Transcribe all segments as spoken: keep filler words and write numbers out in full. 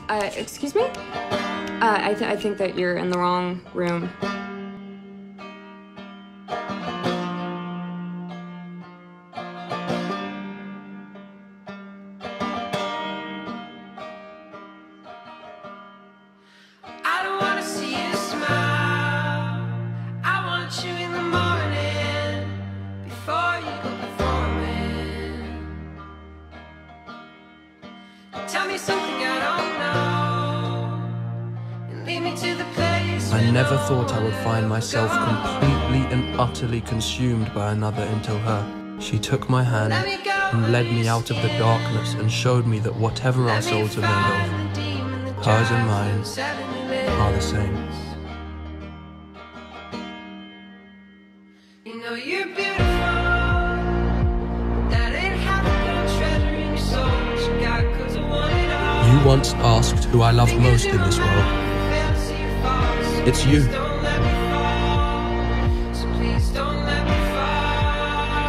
Uh, excuse me? Uh, I, th I think that you're in the wrong room. I don't wanna see you smile. I want you in the morning before you go performing. Tell me something I don't know and lead me to the place. I never thought I would find myself completely and utterly consumed by another until her. She took my hand and led me out of the darkness and showed me that whatever our souls are made of, hers and mine are the same. You know you're beautiful. That ain't half the treasure in your soul that you got, 'cause I want it all. You once asked who I love most in this world. It's you. Don't let me fall. So please don't let me fall.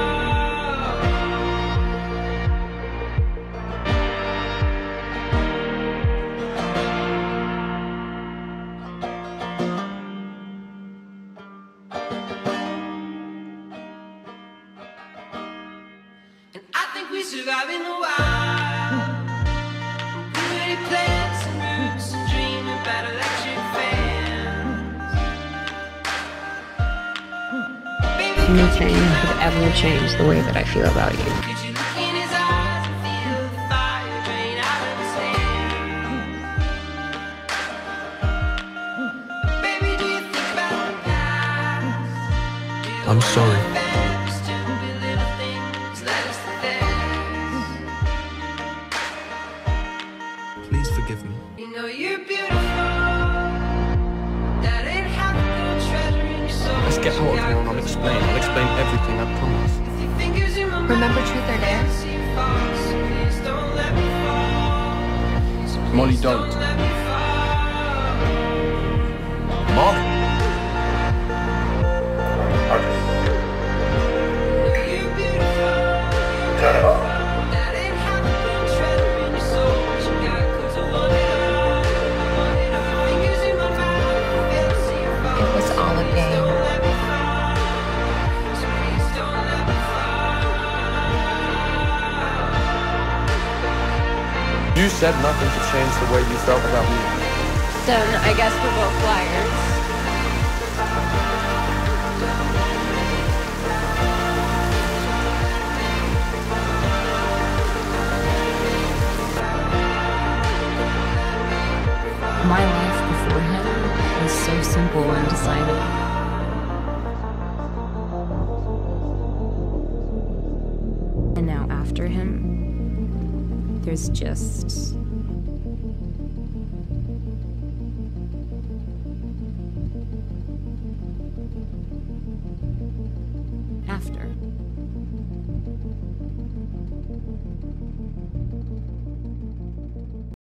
And I think we survive in the wild. Pretty plants and roots and dreaming about electric fans. Baby, Nothing could ever change the way that I feel about you. could you look in his eyes and feel the fire drain out of his hands? Baby, do you think about the past? Do you I'm wanna sorry. revenge stupid little things let us dance? Please forgive me. You know you're beautiful. That ain't half the treasure in your soul. Let's get out of here and I'll explain. I'll explain everything, I promise. If your fingers in my Remember mouth, Truth or Dare? see you fall, so please don't let me fall. So please Molly, don't. let me fall. Molly! You're beautiful. Turn it off. That ain't half the treasure in your soul that you got, 'cause I want it all. I want it all. Fingers in my mouth, feel to see you fall. It was all a game. Don't let me fall. So please don't let me fall. You said nothing to change the way you felt about me. Then I guess we're both liars. My life before him was so simple and decided. And now after him, there's just